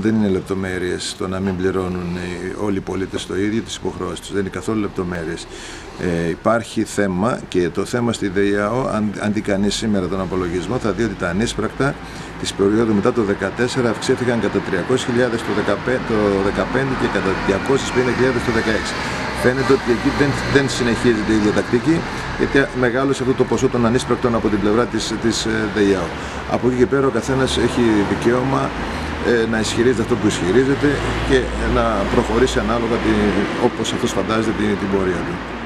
δεν είναι λεπτομέρειες το να μην πληρώνουν όλοι οι πολίτες το ίδιο τις υποχρεώσεις τους. Δεν είναι καθόλου λεπτομέρειες. Υπάρχει θέμα και το θέμα στη ΔΕΙΑΟ, αν δει κανείς σήμερα τον απολογισμό, θα δει ότι τα ανίσπρακτα της περίοδου μετά το 2014 αυξήθηκαν κατά 300.000 το 2015 και κατά 250.000 το 2016. Φαίνεται ότι εκεί δεν συνεχίζεται η ίδια τακτική, γιατί μεγάλωσε αυτό το ποσό των ανίσπρακτων από την πλευρά της ΔΕΙΑΟ. Από εκεί και πέρα ο καθένας έχει δικαίωμα να ισχυρίζεται αυτό που ισχυρίζεται και να προχωρήσει ανάλογα όπως αυτός φαντάζεται την πορεία του.